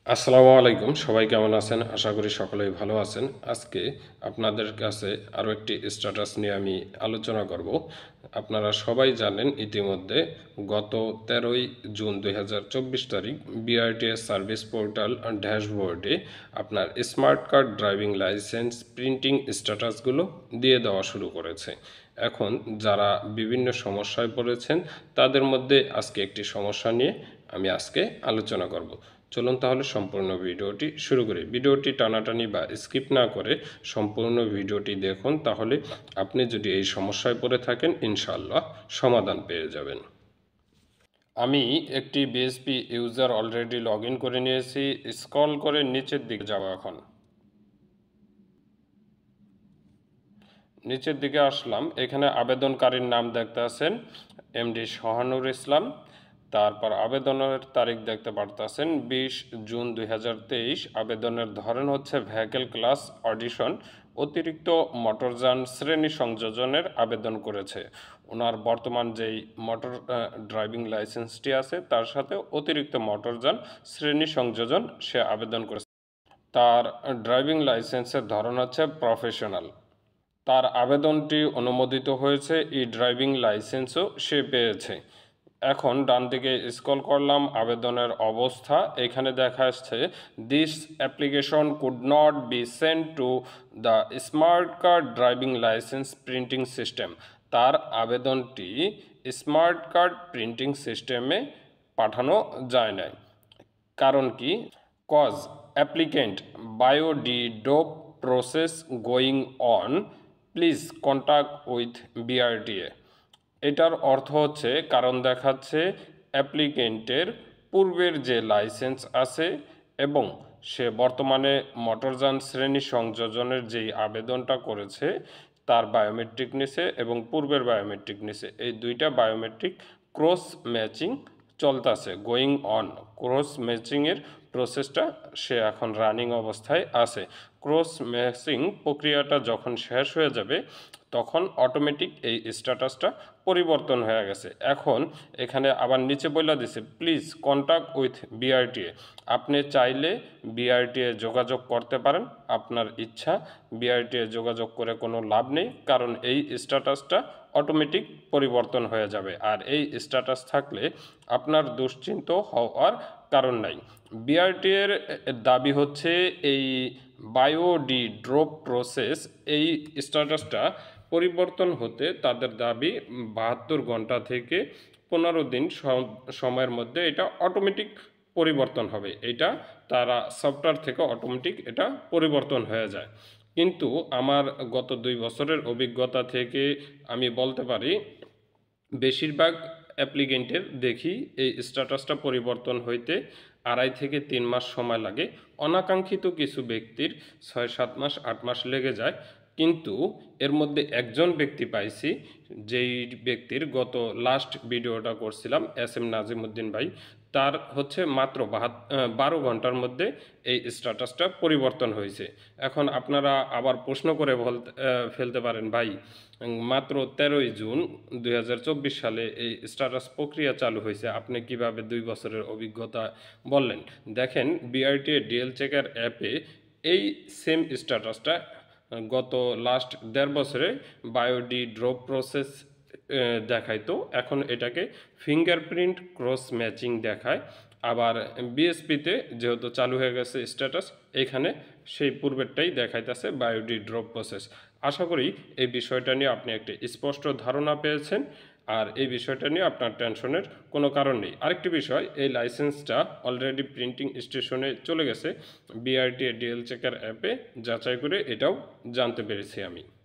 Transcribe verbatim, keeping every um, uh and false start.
আসসালামু আলাইকুম, সবাই কেমন আছেন? আশা করি সকলেই ভালো আছেন। আজকে আপনাদের কাছে আরও একটি স্ট্যাটাস নিয়ে আমি আলোচনা করব। আপনারা সবাই জানেন ইতিমধ্যে গত তেরোই জুন দুই হাজার চব্বিশ তারিখ বিআরটিএস সার্ভিস পোর্টাল ড্যাশবোর্ডে আপনার smart card driving licence printing স্ট্যাটাসগুলো দিয়ে দেওয়া শুরু করেছে। এখন যারা বিভিন্ন সমস্যায় পড়েছেন তাদের মধ্যে আজকে একটি সমস্যা নিয়ে আমি আজকে আলোচনা করব। চলুন তাহলে সম্পূর্ণ ভিডিওটি শুরু করি। ভিডিওটি টানাটানি বা স্কিপ না করে সম্পূর্ণ ভিডিওটি দেখুন, তাহলে আপনি যদি এই সমস্যায় পড়ে থাকেন ইনশাআল্লাহ সমাধান পেয়ে যাবেন। আমি একটি BSP user already log in করে নিয়েছি। স্ক্রল করে নিচের দিকে যাব। এখন নিচের দিকে আসলাম, এখানে আবেদনকারীর নাম দেখতে আছেন এমডি সোহানুর ইসলাম। তারপর আবেদনের তারিখ দেখতে পারতেছেন বিশ জুন দুই হাজার তেইশ। আবেদনের ধরন হচ্ছে ভেহিকেল ক্লাস অডিশন, অতিরিক্ত মোটরযান শ্রেণী সংযোজনের আবেদন করেছে। ওনার বর্তমান যেই মোটর ড্রাইভিং লাইসেন্সটি আছে তার সাথে অতিরিক্ত মোটরযান শ্রেণী সংযোজন সে আবেদন করেছে। তার ড্রাইভিং লাইসেন্সের ধরন হচ্ছে প্রফেশনাল। তার আবেদনটি অনুমোদিত হয়েছে, ই ড্রাইভিং লাইসেন্সও সে পেয়েছে। এখন ডান দিকে স্ক্রল করলাম, আবেদনের অবস্থা এখানে দেখা আসছে this application could not be send to the smart card driving licence printing system. তার আবেদনটি স্মার্ট কার্ড প্রিন্টিং সিস্টেমে পাঠানো যায় না। কারণ কি? কজ অ্যাপ্লিকেন্ট বায়োডি ডোপ process going on, please contact with BRTA. এটার অর্থ হচ্ছে, কারণ দেখাচ্ছে অ্যাপ্লিকেন্টের পূর্বের যে লাইসেন্স আছে এবং সে বর্তমানে মোটরযান শ্রেণী সংযোজনের যেই আবেদনটা করেছে তার বায়োমেট্রিক নিছে এবং পূর্বের বায়োমেট্রিক নিছে, এই দুইটা বায়োমেট্রিক ক্রস ম্যাচিং চলতেছে, গোয়িং অন। ক্রস ম্যাচিংয়ের প্রসেসটা সে এখন রানিং অবস্থায় আছে। ক্রস ম্যাচিং প্রক্রিয়াটা যখন শেষ হয়ে যাবে তখন অটোমেটিক এই স্ট্যাটাসটা পরিবর্তন হয়ে গেছে। এখন এখানে আবার নিচে বলে দিছে প্লিজ কন্ট্যাক্ট উইথ বিআরটিএ। আপনি চাইলে বিআরটিএ যোগাযোগ করতে পারেন, আপনার ইচ্ছা। বিআরটিএ যোগাযোগ করে কোনো লাভ নেই, কারণ এই স্ট্যাটাসটা অটোমেটিক পরিবর্তন হয়ে যাবে। আর এই স্ট্যাটাস থাকলে আপনার দুশ্চিন্ত হওয়ার কারণ নাই। বিআরটিএর দাবি হচ্ছে এই বায়োডি ড্রপ প্রসেস, এই স্ট্যাটাসটা পরিবর্তন হতে তাদের দাবি বাহাত্তর ঘন্টা থেকে পনেরো দিন সময়ের মধ্যে এটা অটোমেটিক পরিবর্তন হবে। এটা তারা সফটওয়্যার থেকে অটোমেটিক এটা পরিবর্তন হয়ে যায়। কিন্তু আমার গত দুই বছরের অভিজ্ঞতা থেকে আমি বলতে পারি বেশিরভাগ অ্যাপ্লিকেন্টের দেখি এই স্ট্যাটাসটা পরিবর্তন হইতে আড়াই থেকে তিন মাস সময় লাগে। অনাকাঙ্ক্ষিত কিছু ব্যক্তির ছয় সাত মাস আট মাস লেগে যায়। কিন্তু এর মধ্যে একজন ব্যক্তি পাইছি, যেই ব্যক্তির গত লাস্ট ভিডিওটা করছিলাম এস এম নাজিমুদ্দিন ভাই, তার হচ্ছে মাত্র বারো ঘন্টার মধ্যে এই স্ট্যাটাসটা পরিবর্তন হয়েছে। এখন আপনারা আবার প্রশ্ন করে বলতে ফেলতে পারেন, ভাই মাত্র তেরোই জুন দুই হাজার চব্বিশ সালে এই স্ট্যাটাস প্রক্রিয়া চালু হয়েছে, আপনি কিভাবে দুই বছরের অভিজ্ঞতা বললেন? দেখেন বিআরটিএ ডিএল চেকার অ্যাপে এই সেম স্ট্যাটাসটা গত লাস্ট দেড় বছরে বায়োডি ড্রপ প্রসেস দেখাইতো, এখন এটাকে ফিঙ্গারপ্রিন্ট ক্রস ম্যাচিং দেখায়। আবার বিএসপিতে যেহেতু চালু হয়ে গেছে স্ট্যাটাস, এখানে সেই পূর্বেরটাই দেখাইতেছে বায়োডি ড্রপ প্রসেস। আশা করি এই বিষয়টা নিয়ে আপনি একটি স্পষ্ট ধারণা পেয়েছেন, আর এই বিষয়টা নিয়ে আপনার টেনশনের কোনো কারণ নেই। আরেকটি বিষয়, এই লাইসেন্সটা অলরেডি প্রিন্টিং স্টেশনে চলে গেছে, বিআরটিএ ডিএল চেকার অ্যাপে যাচাই করে এটাও জানতে পেরেছি আমি।